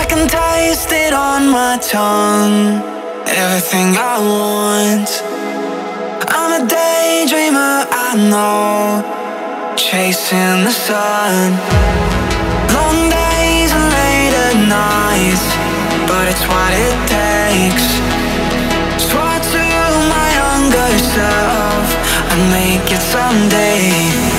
can taste it on my tongue, everything I want. I'm a daydreamer, I know, chasing the sun. Long days and later nights, but it's what it takes. Swore to my younger self I'd make it someday.